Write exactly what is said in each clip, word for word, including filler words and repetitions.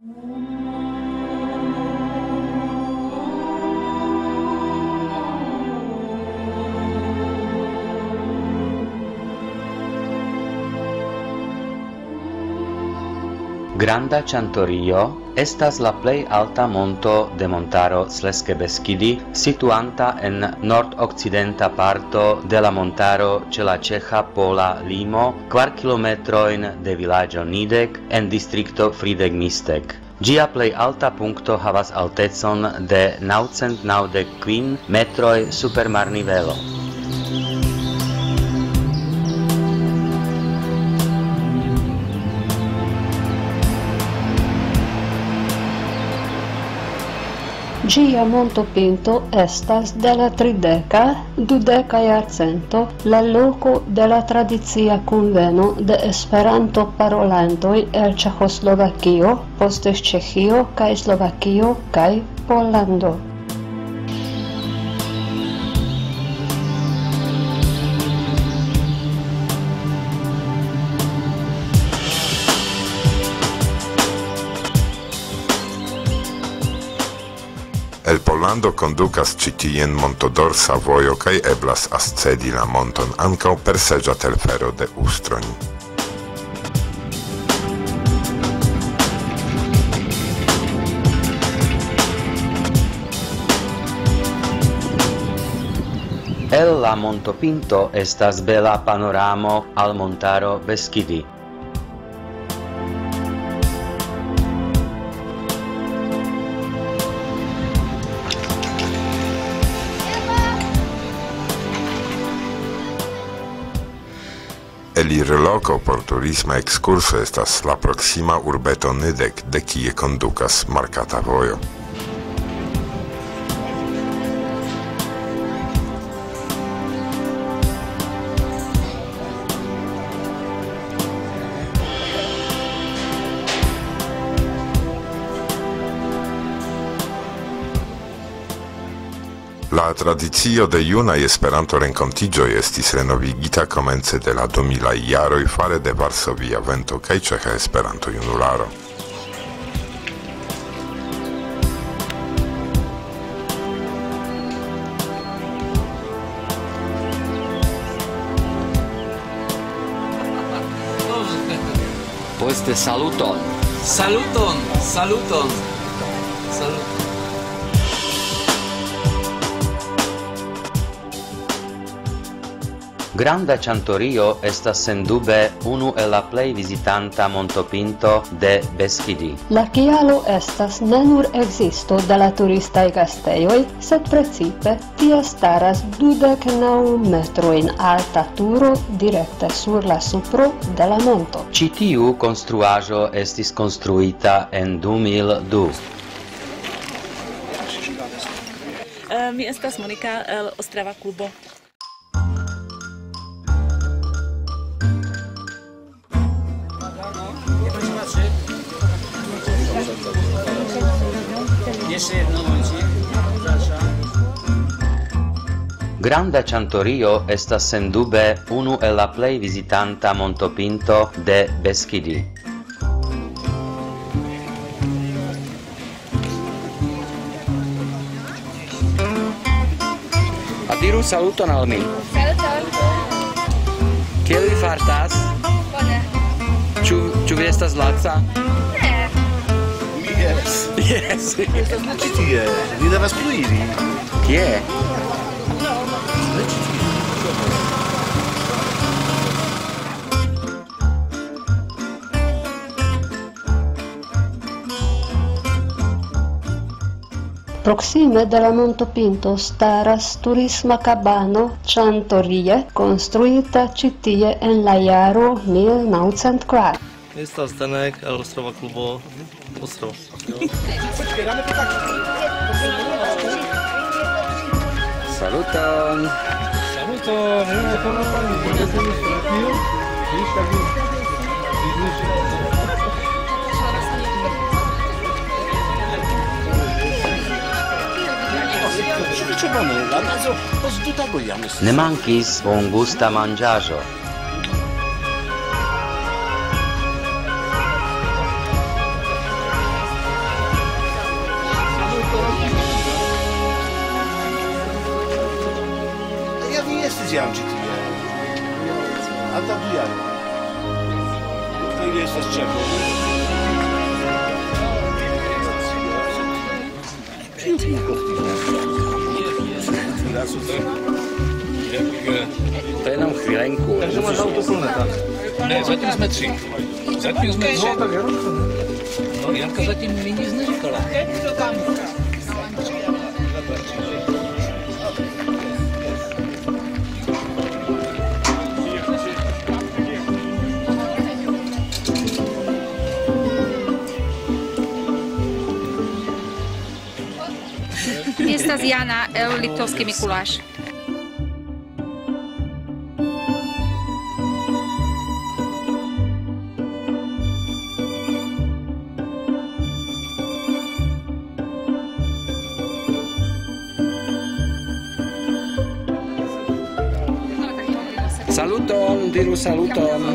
Granda Ĉantorio estas la plej alta monto de montaro Slezské Beskidi, situanta en nord-okcidenta parto de la montaro ĉe la ĉeĥa pola limo, kvar kilometrojn de vilaĝo Nidek en distrikto Frýdek-Mistek. Ĝia plej alta punkto havas altecon de naŭcent naŭdek kvin metroj super marnivelo. Ĝia montopinto estas de la trideka, dudeka jarcento la loko de la tradicia kunveno de Esperanto-parolantoj el Ĉeĥoslovakio, poste Ĉeĥio kaj Slovakio kaj Pollando. El Pollando kondukas ĉi tien montodorsa vojo kaj eblas ascedi la monton ankaŭ per seĝa telfero de Ustroń. El la montopinto estas bela panoramo al montaro Beskidi. Elirloko por turisma ekskurso estas la proksima urbeto Nidek, de kie kondukas markata vojo. La tradicio de junaj Esperanto-renkontiĝoj estis renovigita komence de la dumilaj jaroj fare de Varsovia Vento kaj Ĉeĥa Esperanto-Junularo. Poste saluton! Saluton! Saluton! Saluton! Granda Ĉantorio estas sendube unu el la plej vizitanta montopinto de Beskidi. La kialo estas ne nur ekzisto de la turistaj gastejoj, sed precipe tie staras dudek naŭ metrojn alta turo direkte sur la supro de la monto. Ĉi tiu konstruaĵo estis konstruita en du mil du. Uh, mi estas Monika el Ostrava klubo. Jeszcze jedno momencik. Granda Ĉantorio estas sendube unu el la plej vizitanta montopinto de Beskidi. Diru saluton al mi. Saluton. Kiel vi fartas? Bone. Ĉu ĉu vi estas laca? Ne. Yes. Yes. Estas ne ĉi tie. Vi devas plu iri. Kie? Proksime de la montopinto staras turisma kabano Ĉantorie, konstruita ĉi tie en la jaro mil naŭcent kvar. Estas Zdenek, el Ostrava klubo. Ostrava. Saluton! Ne mankis bongusta manĝaĵo. zjam ci tie. A ta bujaro. To jest z czego? To jenom chvílenku. Takže máš autoplneta. Ne, zatím jsme tři. Zatím jsme tři. No, Janka zatím mi nic neříkala. Miesta z Jana, Litovský Mikuláš. Saluton, diru saluton.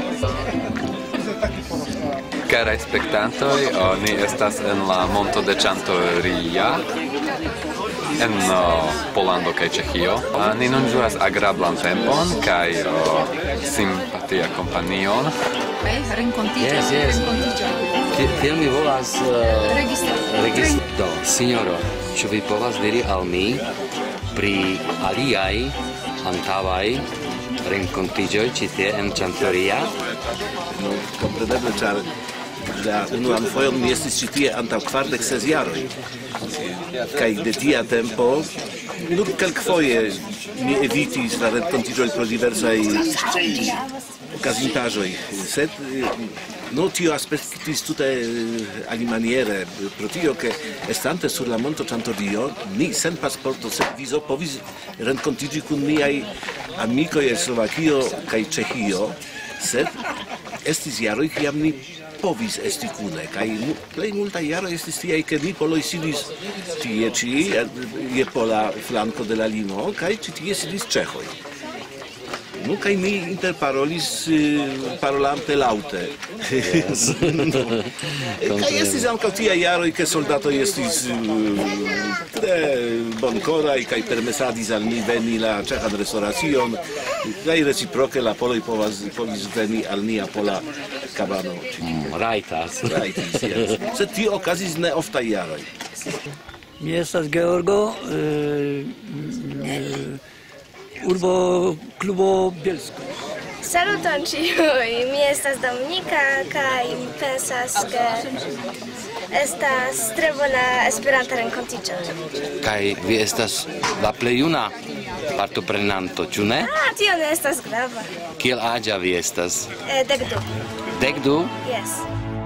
Caraj spektantoj, ni estas en la monto de Ĉantoria en Pollando kaj Ĉeĥio. Ni nun ĝuas agrablan tempon kaj simpatia kompanion. Yes, yes. Kiel mi volas registro. Signoro, ĉu vi povas diri al mi pri aliaj antaŭaj renkontiĝoj ĉi tie en Ĉantoria? No, kompreneble, ĉar la unuan fojon mi estis ĉi tie antaŭ kvardek ses jaroj. Kaj de tia tempo nur kelkfoje mi evitis la renkontiĝoj pro diversaj okazintaĵoj, sed no tio aspektis tute alimaniere, pro tio ke estante sur la monto Ĉantorio, ni sen pasporto, sen vizo povis renkontiĝi kun niaj amikoj el Slovakio kaj Ĉeĥio, sed estis jaroj kiam ni povis esti kune, kaj plej multaj jaroj estis tiaj, ke ni poloj sidis tie ĉi, je pola flanko de la limo, kaj ĉi tie sidis ĉeĥoj. No, kaj mi interparolis parolante laŭte. Yes. No. Kaj estis ankaŭ tiaj jaroj, ke soldatoj estis tre bonkoraj kaj permesadis al ni veni la ĉeĥan restoracion, kaj reciproke la poloj povas povis veni al nia pola kabano. Mm, rajtas. Rajtis, yes. Sed tio okazis ne oftaj jaroj. Mi estas Georgo, urbo klubo Bielsko. Saluton ĉiuj, mi estas Dominika kaj mi pensas, ke estas tre bona Esperanta renkontiĝo. Kaj vi estas la plej juna partoprenanto, ĉu ne? Ah, tio ne estas grava. Kiel aĝa vi estas? Eh, dek du. Dek du? Yes.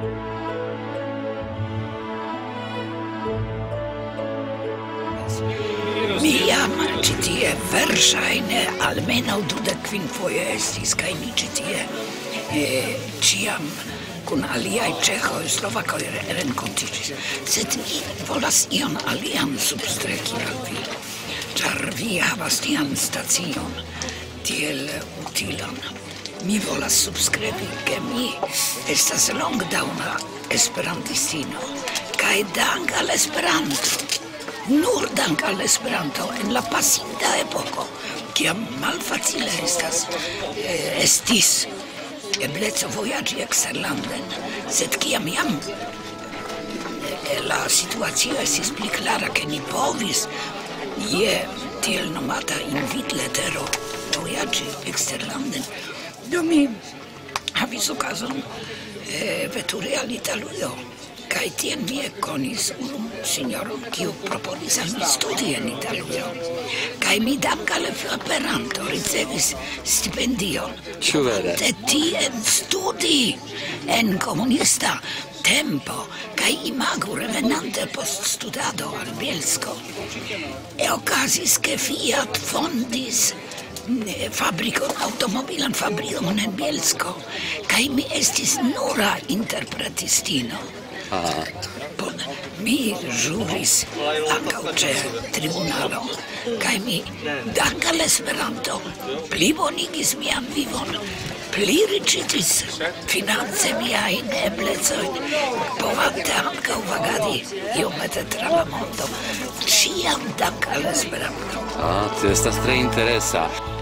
Mi jam ĉi tie verŝajne almenaŭ dudek kvin foje estis kaj ni ĉi tie ĉiam kun aliaj ĉeĥoj, slovakoj renkontiĝis. Sed mi volas ion alian substreki al vi, ĉar vi havas tian stacion tiel utilan. Mi volas subskribi, ke mi estas longdaŭna esperantistino kaj dank al Esperanto. Nur dank al Esperanto en la pasinta epoko, kiam malfacile estas eh, estis ebleco vojaĝi eksterlanden, sed kiam jam eh, la situacio estis pli klara, ke ni povis je tiel nomata invitletero vojaĝi eksterlanden, do mi havis okazon eh, veturi al Italujo. Kaj tien mi ekkonis unu signoron, kiu proponis al mi studi en Italujo. Kaj mi dank al Esperanto ricevis stipendion. Ĉu vere? De tien studi en komunista tempo, kaj imagu revenante post studado al Bielsko. E okazis, ke Fiat fondis fabrikon, automobilan fabrikon en Bielsko, kaj mi estis nura interpretistino. Aha. Bone, mi ĵuris ankaŭ ĉe tribunalo, kaj mi dank al Esperanto plibonigis mian vivon, pli riĉigis finance miajn eblecojn, povante ankaŭ vagadi iomete tra la mondo, ĉiam dank al Esperanto. Ah, tio estas tre interesa.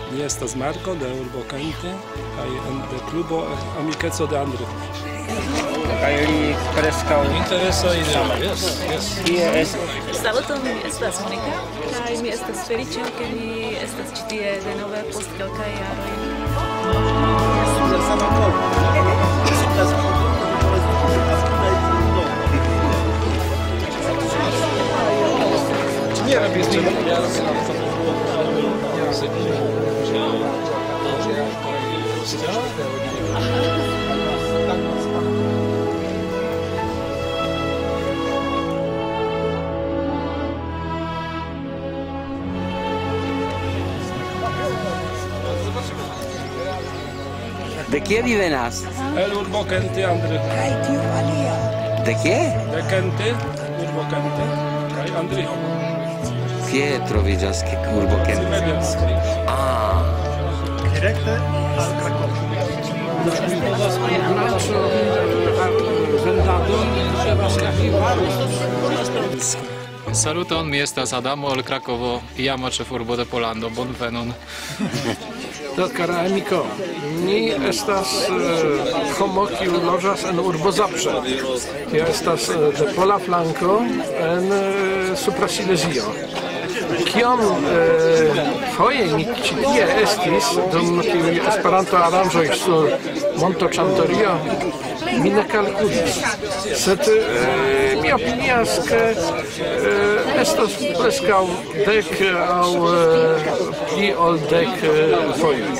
Mi estas Marco de urbo Kente kaj de klubo amikeco de Andry. Kaj li preskaŭ interesoj de yes, yes. Kie estas? Saluton, mi estas Monika kaj mi estas feliĉa ke mi estas ĉi tie denove post kelkaj jaroj. Nie robię jeszcze De kie vi venas? El urbo Kente, Andry. Kaj tiu alia? De kie? De Kente, urbo Kente, kaj Andry. Kie troviĝas urbo Kente? Ah. Direkte al Krakow. Saluton, mi estas Adamo el Krakovo, iama ĉefurbo de Pollando. Bonvenon. Do, kara amiko, mi estas uh, homo kiu loĝas en urbo Zabrze. Tio estas uh, de pola flanko en uh, Supra Silezio. Kiom uh, foje mi ĉi tie estis dum tiuj Esperanto-aranĝoj sur Monto Ĉantorio, mi ne kalkulis. Sed uh, mi opinias, ke uh, estas preskaŭ dek aŭ uh, pli ol dek uh, foje.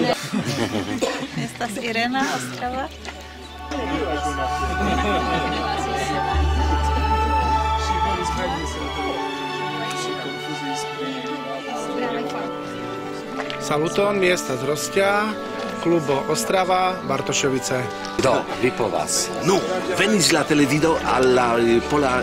Estas Irena Ostrava. Saluton, mi estas Rostia, klubo Ostrava, Bartoszovice. Do, vi povas. Nu, venis la televido al la pola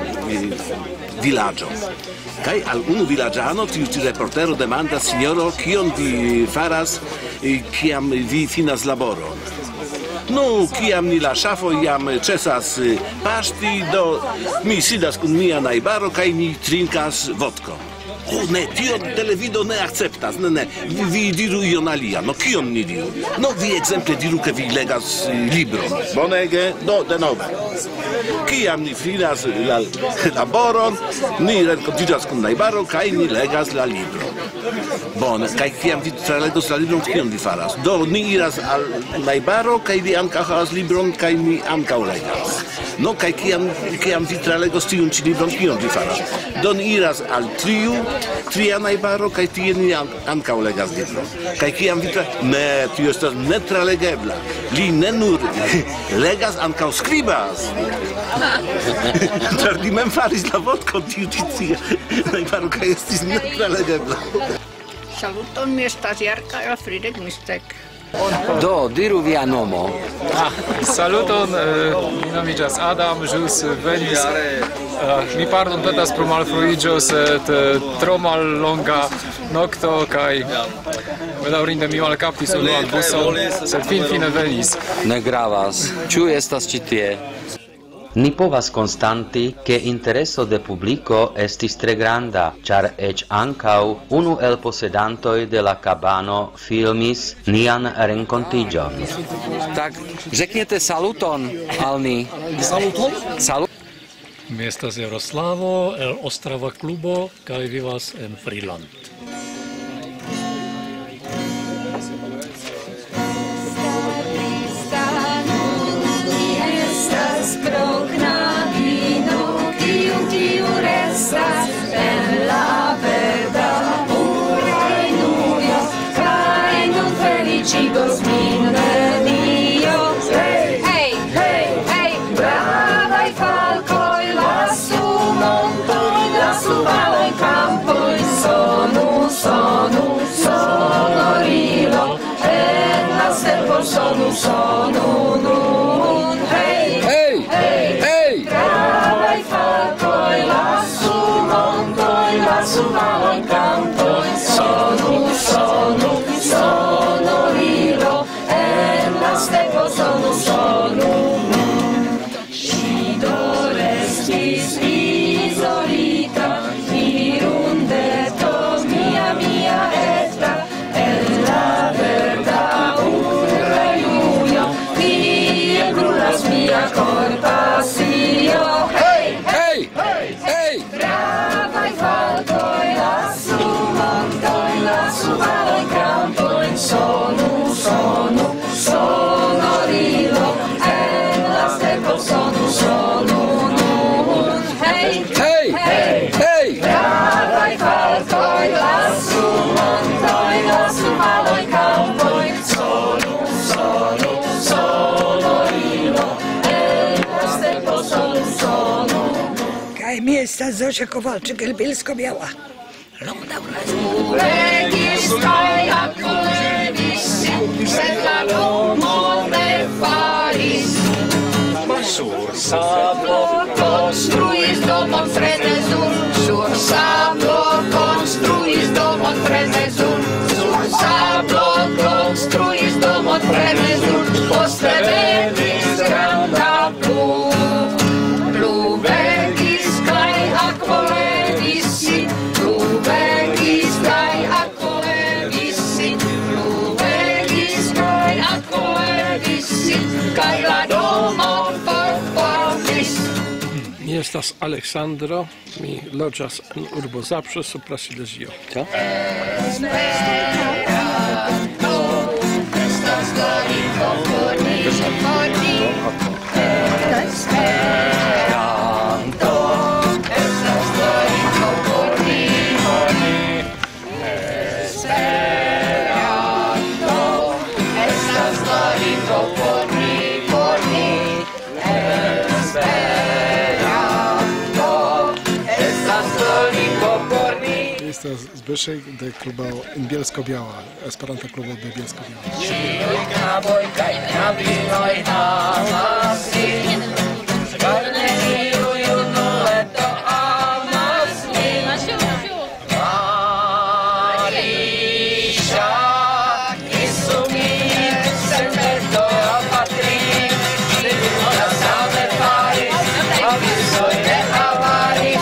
vilaĝo. Kaj al unu vilaĝano tiu ĉi reportero demandas: "Sinjoro, kion vi faras, kiam vi finas laboron?" Nu, kiam ni la ŝafo jam ĉesas paŝti, do mi sidas kun mia najbaro kaj ni trinkas vodkon. O ne, tion televido ne akceptas, ne, ne, vi, vi diru ion alia, no kion ni diru? No vi ekzemple diru, ke vi legas libron. Bonege, do denove. Kiam ni finas la laboron, ni renkontiĝas kun najbaro kaj ni legas la libron. Bone, kaj kiam vi tralegos la libron, kion vi faras? Do ni iras al najbaro kaj li ankaŭ havas libron kaj mi ankaŭ legas. No, kaj kiam, kiam vi tralegos tiun ĉi libron, kion vi faras? Do ni iras al triu, tria najbaro, kaj tie ni ankaŭ legas libron. Kaj kiam vi tra... Ne, tio estas netralegebla. Li ne nur legas, ankaŭ skribas. Ĉar li mem faris la vodkon tiu ĉi tia najbaro, kaj estis netralegebla. Saluton, mi estas Jarka Fridek Mistek. Do, diru via nomo. Ah, saluton, eh, mi nomiĝas Adam, ĵus venis. Eh, mi pardonpetas pro malfruiĝo, sed eh, tro mallonga nokto kaj bedaŭrinde mi malkaptis unuan buson, sed finfine venis. Ne gravas. Ĉu estas ĉi tie? Ni povas konstanti, ke intereso de publiko estis tre granda, ĉar eĉ ankaŭ unu el posedantoj de la kabano filmis nian renkontiĝon. Tak, řekněte saluton al ni. Saluton? Salut. Mi estas Jaroslavo el Ostrava klubo kaj vivas en Friland. Chicos, mi Dio, hey, hey, hey, hey, bravai falcoi, lasu montoi, lasu valoi campoi, sonus Kaj mi estas Zosia Kowalczyk, el Bielsko-Biała. Registrai accolevis, sed la nomo ne faris. Sur sablo Construis domon frenezun, sur sablo construis domon frenezun, sur sablo construis domon frenezun, poste venis granda plu, plu vegis kai aquo levis, plu vegis kai aquo levis, plu vegis kai aquo levis, kai la domo Mi estas Aleksandro, mi loĝas en urbo Zabrze supra Silezio. Esperanto estas lingvo por ni, por ni. Esperanto estas lingvo por ni, por ni. Esperanto estas lingvo por ni, por ni. Estas Zbyszek de klubo Bielsko-Biała, Esperanta klubo de Bielsko-Biała. Ĉiuj knaboj kaj knabinoj havas sin, kaj neniu junuleto amas min. Marisha, kisu min, senperto apatrin, la same faris, avisoj ne avaris.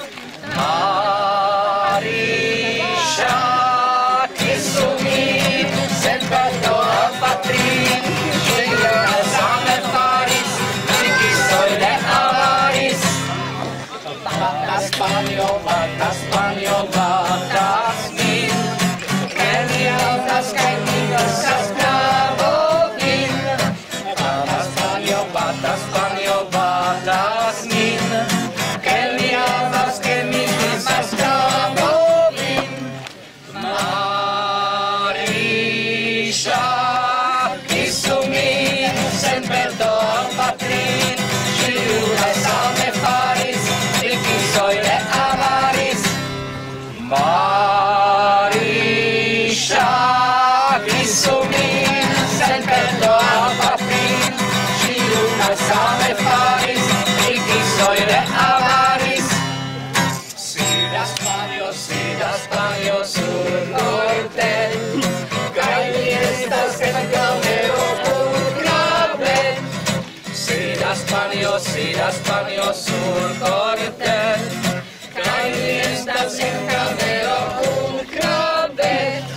Spaniel, batas, Spaniel, batas min, que mi altas, que mi casas cabo min. Batas, Spaniel, batas, Spaniel, batas min, que mi altas, que mi casas cabo min. Marisha, kisu min, sen perdo patrin, šiuda same faris, soy de avaris. Marisha, kisu min, sen perdo apatrin, šiuda same faris, soy de avaris. Sida Spanio, sida Spanio sur norte, kaj mi estas en cameo pulcrave. Sida Spanio, sida Spanio sur norte, kaj mi estas en cameo pulcrave.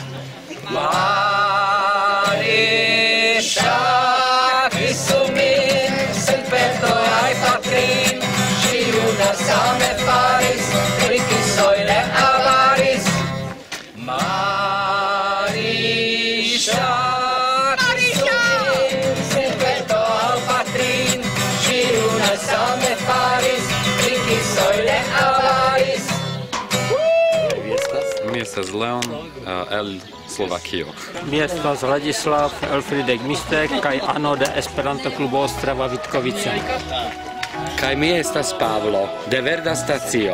Marisha, kisu min, sen perdo ai patrin, šiuda same faris, rikisoj ne avaris. Marisha, kisu min, sen perdo al patrin, šiuda same faris, rikisoj ne avaris. Mi estas Leon uh, el Slovakio. Mi estas Ladislav Elfridek Mistek kaj ano de Esperanto klubo Ostrava Vitkovice. Kaj mi estas Pavlo de Verda Stacio.